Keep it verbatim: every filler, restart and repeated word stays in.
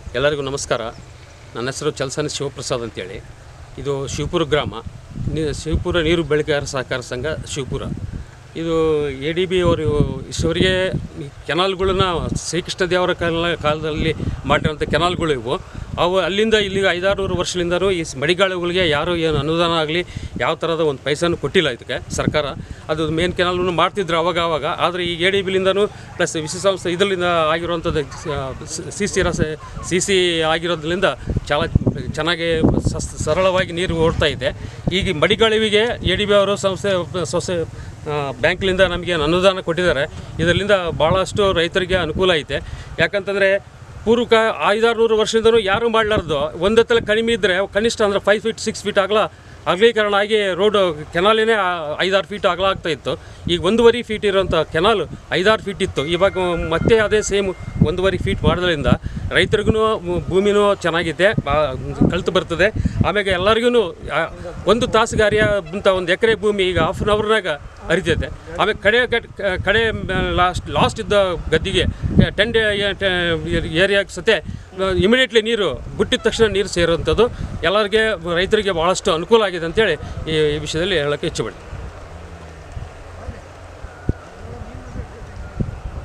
ಎಲ್ಲರಿಗೂ ನಮಸ್ಕಾರ. ನನ್ನ ಹೆಸರು ಚಲಸನಿ ಶಿವಪ್ರಸಾದ್ ಅಂತೇಳಿ. ಇದು ಶಿವಪುರ ಗ್ರಾಮ, ನೀ ಶಿವಪುರ ನೀರು ಬೆಳೆಗಾರರ ಸಹಕಾರ ಸಂಘ ಶಿವಪುರ. ಇದು ಎ ಡಿ ಬಿ ಅವರು ಇಷ್ಟವರೆಗೆ ಕೆನಾಲ್ಗಳನ್ನ ಶ್ರೀಕೃಷ್ಣ ದೇವರ ಕಾಲ ಕಾಲದಲ್ಲಿ ಮಾಡಿರೋಂಥ ಕೆನಾಲ್ಗಳು ಇವು. ಅವು ಅಲ್ಲಿಂದ ಇಲ್ಲಿಗೆ ಐದಾರು ವರ್ಷದಿಂದಲೂ ಈ ಮಡಿಗಾಳುಗಳಿಗೆ ಯಾರೂ ಏನು ಅನುದಾನ ಆಗಲಿ ಯಾವ ಥರದ ಒಂದು ಪೈಸೆನೂ ಕೊಟ್ಟಿಲ್ಲ ಇದಕ್ಕೆ ಸರ್ಕಾರ. ಅದು ಮೇನ್ ಕೆನಾಲ್ನು ಮಾಡ್ತಿದ್ರು ಅವಾಗ ಅವಾಗ. ಆದರೆ ಈ ಎ ಡಿ ಬಿಲಿಂದನೂ ಪ್ಲಸ್ ವಿಶ್ವಸಂಸ್ಥೆ ಇದರಿಂದ ಆಗಿರುವಂಥದ್ದು ಸಿ ಸಿ ರಸ ಸಿ ಸಿ ಆಗಿರೋದ್ರಿಂದ చాలా ಚೆನ್ನಾಗಿ ಸರಳವಾಗಿ ನೀರು ಓಡ್ತಾ ಇದೆ. ಈಗ ಮಡಿಗಾಳುವಿಗೆ ಎ ಡಿ ಬಿ ಅವರು ಸಂಸ್ಥೆ ಸೊಸೆ ಬ್ಯಾಂಕ್ಲಿಂದ ನಮಗೆ ಅನುದಾನ ಕೊಟ್ಟಿದ್ದಾರೆ. ಇದರಿಂದ ಭಾಳಷ್ಟು ರೈತರಿಗೆ ಅನುಕೂಲ ಐತೆ. ಯಾಕಂತಂದರೆ ಪೂರ್ವಕ ಐದಾರು ನೂರು ವರ್ಷದಿಂದಲೂ ಯಾರೂ ಮಾಡಲಾರ್ದು ಒಂದತ್ತಲ್ಲಿ ಕಡಿಮೆ ಇದ್ದರೆ ಕನಿಷ್ಠ ಅಂದರೆ ಫೈವ್ ಫೀಟ್ ಸಿಕ್ಸ್ ಫೀಟ್ ಆಗಲ ಅಗಲೀಕರಣ ಆಗಿ ರೋಡು ಕೆನಾಲಿನೇ ಐದಾರು ಫೀಟ್ ಅಗಲ ಆಗ್ತಾಯಿತ್ತು. ಈಗ ಒಂದೂವರೆ ಫೀಟ್ ಇರೋಂಥ ಕೆನಾಲ್ ಐದಾರು ಫೀಟ್ ಇತ್ತು. ಇವಾಗ ಮತ್ತೆ ಅದೇ ಸೇಮ್ ಒಂದೂವರೆ ಫೀಟ್ ಮಾಡೋದ್ರಿಂದ ರೈತರಿಗೂ ಭೂಮಿನೂ ಚೆನ್ನಾಗಿದೆ, ಕಲ್ತು ಬರ್ತದೆ. ಆಮೇಲೆ ಎಲ್ಲರಿಗೂ ಒಂದು ತಾಸುಗಾರಿಯ ಅಂತ ಒಂದು ಎಕರೆ ಭೂಮಿ ಈಗ ಹಾಫ್ ಆನ್ ಅವರ್ನಾಗ ಹರಿತೈತೆ. ಆಮೇಲೆ ಕಡೆ ಕಡೆ ಲಾಸ್ಟ್ ಲಾಸ್ಟ್ ಇದ್ದ ಗದ್ದಿಗೆ ಟೆನ್ ಡೇ ಏರಿಯಾಗೆ ಸತೆ ಇಮಿಡಿಯೇಟ್ಲಿ ನೀರು ಬಿಟ್ಟಿದ ತಕ್ಷಣ ನೀರು ಸೇರುವಂಥದ್ದು ಎಲ್ಲರಿಗೆ ರೈತರಿಗೆ ಭಾಳಷ್ಟು ಅನುಕೂಲ ಆಗಿದೆ ಅಂತೇಳಿ ಈ ವಿಷಯದಲ್ಲಿ ಹೇಳೋಕ್ಕೆ ಇಚ್ಛೆಪಡ್ತೀನಿ.